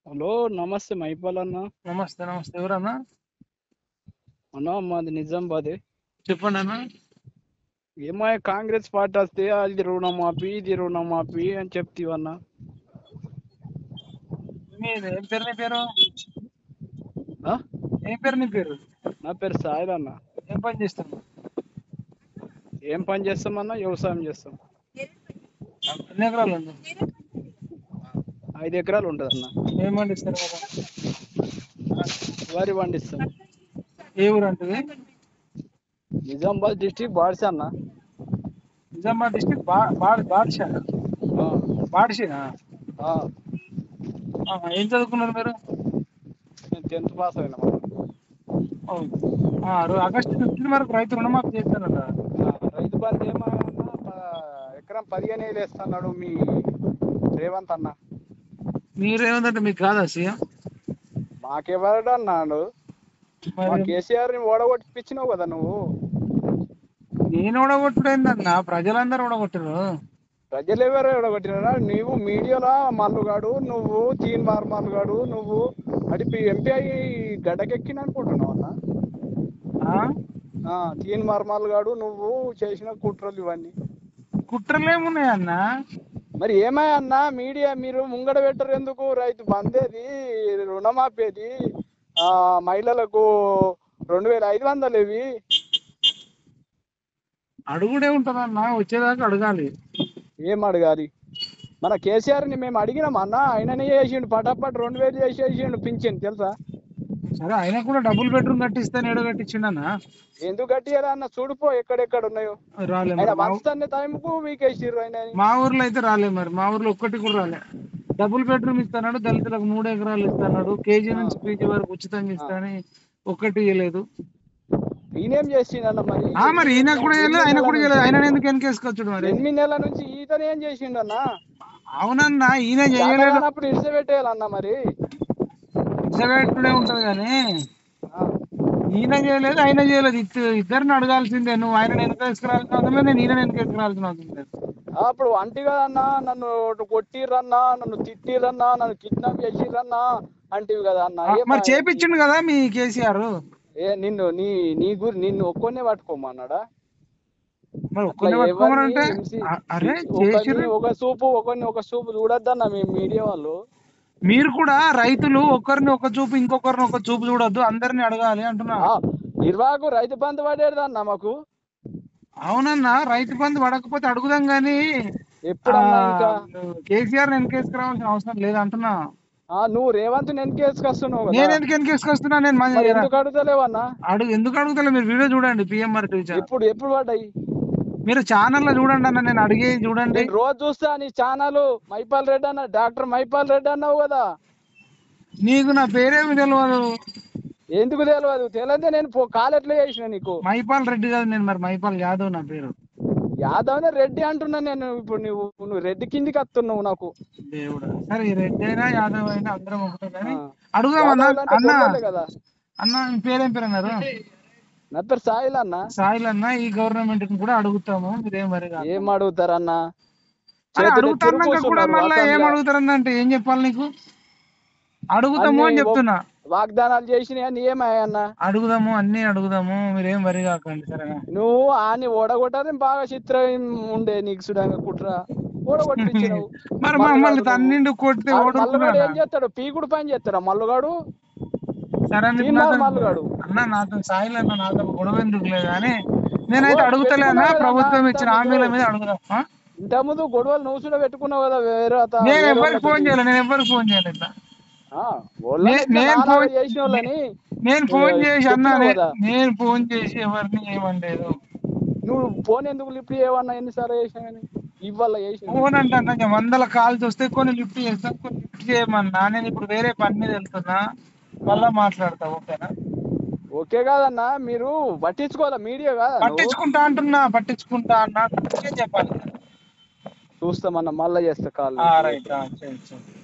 Hello, నమస్తే మైపాల్ అన్న. నమస్తే నమస్తే. ఎవరన్నా? అన్న మాది నిజామాబాద్. చెప్పండి అన్న. ఏమో కాంగ్రెస్ పార్టీ వస్తే అది రుణమాఫీ ఇది రుణమాఫీ అని చెప్తీవన్న. మీది ఏం పేరు? నీ పేరు ఆ? ఏం పేరు? నీ పేరు? నా పేరు సాయిల్ అన్న. ఏం పని చేస్తాను? ఏం పని చేస్తామన్నా? వ్యవసాయం చేస్తాం. ఎన్ని ఎకరాలు ఉంది? 5 ఎకరాలు ఉంటుంది అన్న. ఏం పండిస్తారు కదా? వరి పండిస్తాం. ఏ ఊరు అంటది? నిజామాబాద్ డిస్టిక్ బాడ్సా అన్న. నిజామాబాద్ డిస్టిక్ బాడ్షా. ఆ, బాడ్షేనా? ఆ. ఏం చదువుకున్నారు మీరు? నేను 10th పాస్ అయినా. ఆగస్టు 15 వరకు రైతు రుణమాఫీ చేస్తానంట. రైతు బంధు ఏమన్నా ఎకరం 15 వేలు వేస్తున్నాడు మీ రేవంత్ అన్న. మీరేమంటే మీకు కాదా సీఎం? మాకెవరడు అన్నాడు. మా కేసీఆర్ ని ఓడగొట్టిపించినావు కదా నువ్వు. నేను ఓడగొట్టుడైందన్న, ప్రజలందరూ ఓడగొట్టారు. ప్రజలు ఎవరు ఓడగొట్టినారా? నువ్వు మీడియాలో మల్లుగాడు, నువ్వు తీన్ మార్ మల్లుగాడు, నువ్వు అడిపి ఎంపీ అయ్యి గడ్డకెక్కిన అనుకుంటున్నావు అన్న. తీన్ మార్ మల్లుగాడు నువ్వు చేసిన కుట్రలు ఇవన్నీ. కుట్రలు ఏమున్నాయన్న? మరి ఏమయ్యన్నా మీడియా మీరు ముంగడ పెట్టరు ఎందుకు? రైతు బందేది, రుణమాపేది, మహిళలకు 2500 ఇవి అడుగుడే ఉంటదన్న, వచ్చేదాకా అడగాలి. ఏం అడగాలి? మన కేసీఆర్ ని మేము అడిగినాం అన్న, ఆయననే చేసిండు. పటాపట్ 2000 చేసేసిండు పింఛన్, తెలుసా? సరే, ఆయన కూడా డబుల్ బెడ్రూమ్ కట్టిస్తాను ఏడో కట్టించిండన్న. ఎందుకు కట్టియారా అన్న? చూడిపో ఎక్కడెక్కడ ఉన్నాయో. రాలే ఆయన వస్తానే టైంకు వీకేసిర్రు ఆయన. మా ఊర్లో అయితే రాలే. మరి మా ఊర్లో ఒక్కటి కూడా రాలే. డబుల్ బెడ్రూమ్ ఇస్తాడు, దళితులకు 3 ఎకరాలు ఇస్తాడు, కేజీ నుంచి పీజీ వరకు ఉచితంగా ఇస్తాని ఒక్కటి ఇవ్వలేదు. ఈయనేం చేసిండన్న మరి? మరి ఈయన కూడా ఇవ్వలేదు, ఆయన కూడా ఇవ్వలేదు. ఆయన ఎందుకు వెనకేసుకొచ్చాడు మరి? 8 నెలల నుంచి ఈతనే ఏం చేసిండన్న? అవునన్నా, ఈయన చేయలేదు. అప్పుడు ఇడిచిపెట్టేయాలన్న. మరి ఇచ్చబెట్టుడే ఉంటది కానీ ఈయన చేయలేదు, ఆయన చేయలేదు. ఇద్దరిని అడగాల్సిందే. నువ్వు ఆయన ఎందుకు వేసుకురావాల్సిన అవసరం లేదు, నేను ఈయన ఎందుకు వేసుకురావాల్సిన అవసరం లేదు. అప్పుడు అంటి కదన్నా, నన్ను కొట్టిర్రన్నా, నన్ను తిట్టిర్రన్నా, నన్ను కిడ్నాప్ చేసిర్రన్నా అంటివి కదా అన్న. మరి చేపించిండు కదా మీ కేసీఆర్. నిన్ను నిన్ను ఒక్కొన్నే పట్టుకోమన్నాడా? ఒక చూపు చూడొద్దన్న మీ మీడియా వాళ్ళు. మీరు కూడా రైతులు ఒకరిని ఒక చూపు, ఇంకొకరిని ఒక చూపు చూడొద్దు, అందరిని అడగాలి అంటున్నా. నిర్వాహకు రైతు బంధు పడేదన్న మాకు. అవునన్నా, రైతు బంధు పడకపోతే అడుగుదాం గానీ ఎప్పుడన్నా ఇంకా కేసీఆర్ వెనకేసుకురావాల్సిన అవసరం లేదు అంటున్నా. నువ్వు రేవంత్ వెనకేసుకొస్తున్నావు. నేను ఎందుకు వెనకేసుకొస్తున్నా? నేను ఎందుకు అడుగుతలేవన్నా? ఎందుకు అడుగుతలే? మీరు వీడియో చూడండి, పిఎంఆర్ టీవీ. ఎప్పుడు పడ్డాయి? మీరు ఛానల్ లో చూడండి అన్న, నేను అడిగేది చూడండి. రోజు చూస్తా నీ ఛానల్. మైపాల్ రెడ్డి అన్న, డాక్టర్ మైపాల్ రెడ్డి అన్నావు కదా. నీకు నా పేరేమి తెలియదు? ఎందుకు తెలియదు? తెలియదే నేను కాల్ ఎట్లా చేసిన నీకు? మైపాల్ రెడ్డి కాదు నేను, మరి మైపాల్ యాదవ్ నా పేరు. యాదవ్ రెడ్డి అంటున్నా నేను. ఇప్పుడు నువ్వు రెడ్డి కిందికి వస్తున్నావు నాకు. దేవుడా, సరే రెడ్డి అయినా యాదవ్ అయినా అందరం ఒకటే కానీ అడుగుదామన్నా. అన్న మీ పేరేం పేరు అన్నారు? నా పేరు సాయిల్ అన్న. సాయిల్ అన్న, ఈ గవర్నమెంట్ ని కూడా అడుగుతాము. మీరేం మరి ఏం అడుగుతారన్నా? అడుగుతారన్నాక కూడా మళ్ళీ ఏం అడుగుతారన్న అంటే ఏం చెప్పాలి నీకు? అడుగుతాము అని చెప్తున్నా. వాగ్దానాలు చేసినా ఏమయ్యన్నా? అడుగుదాము, అన్ని అడుగుదాము, మీరేం వరి కాకండి సరేనా? నువ్వు ఆని ఓడగొట్టని బాగా చిత్రం ఉండే నీకు సుడంగా కుట్ర ఓడగొట్టించినావు. మరి మమ్మల్ని తన్నిండు కొడితే మల్లుగాడు ఏం చేస్తాడు? పీకుడు పని చేస్తాడా మల్లుగాడు? సరే మల్లుగాడు అన్న, నాతో సాయిల్ అన్న, నాతో గొడవ ఎందుకు లేదు కానీ నేనైతే అడుగుతలే అన్న. ప్రభుత్వం ఇచ్చిన హామీల మీద అడుగుదాం. ఇంత ముందు గొడవలు నువ్వు కూడా పెట్టుకున్నావు కదా వేరే. నేను ఎవరికి ఫోన్ చేయలేదు, నేను ఎవరికి ఫోన్ చేయలేదు. నేను ఫోన్ చేసి అన్నా, నేను ఫోన్ చేసి ఎవరిని ఏమనలేదు. నువ్వు ఫోన్ ఎందుకు లిఫ్ట్ చేయవన్నా? ఎన్నిసార్లు చేసినా కానీ ఇవాళ చేసిన ఫోన్ అంటే 100 కాల్స్ వస్తే కొన్ని లిఫ్ట్ చేస్తాను, కొన్ని లిఫ్ట్ చేయమన్నా. నేను ఇప్పుడు వేరే పని మీద వెళ్తున్నా, మళ్ళా మాట్లాడతా. ఓకేనా? ఓకే కాదన్నా, మీరు పట్టించుకోవాలా మీడియా కాదా? పట్టించుకుంటా అన్నా, చెప్పాలి. చూస్తామన్నా, మళ్ళా చేస్తా కాల్. రైట్.